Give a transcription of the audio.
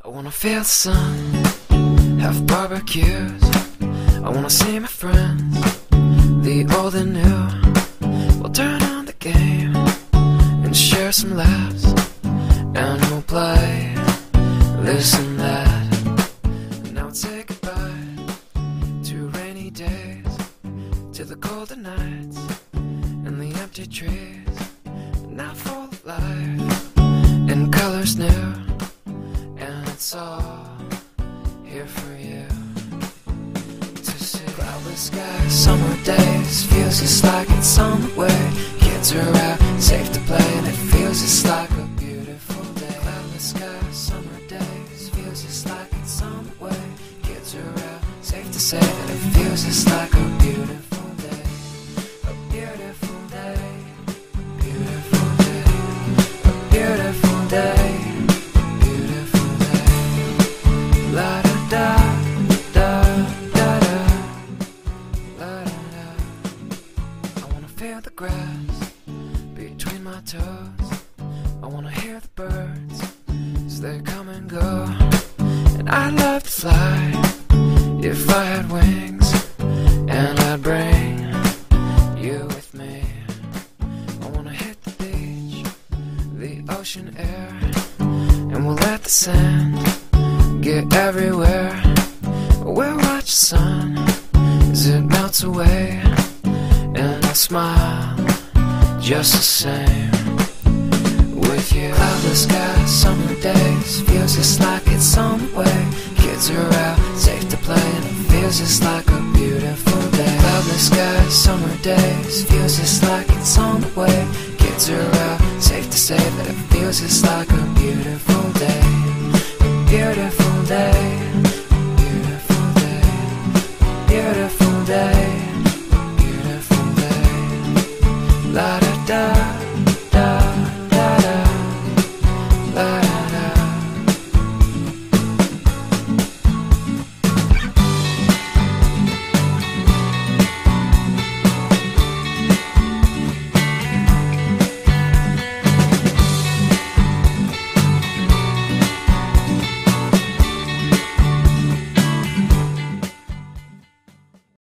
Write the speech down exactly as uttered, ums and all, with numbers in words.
I wanna feel the sun, have barbecues. I wanna see my friends, the old and new. We'll turn on the game and share some laughs, and we'll play this and that. And now we'll say goodbye to rainy days, to the colder nights and the empty trees. Now full of life and colors new, and it's all here for you to see. Cloudless skies, summer days, feels just like it's on the way. Kids are out, safe to play, and it feels just like a beautiful day. Cloudless skies, summer days, feels just like it's on the way. Kids are out, safe to say that it feels just like a beautiful day. A beautiful day, beautiful day, a beautiful day. La da da da da da, la da da. I wanna feel the grass between my toes. I wanna hear the birds as they come and go. And I'd love to fly if I had wings, and I'd bring you with me. I wanna hit the beach, the ocean air, and we'll let the sand get everywhere. We'll watch the sun as it melts away, and I'll smile just the same with you. Cloudless skies, summer days, feels just like it's on the way. Kids are out, safe to play, and it feels just like a beautiful day. Cloudless skies, summer days, feels just like it's on the way. Kids are out, safe to say that it feels just like a beautiful day. Beautiful day, beautiful day, beautiful day, beautiful day. La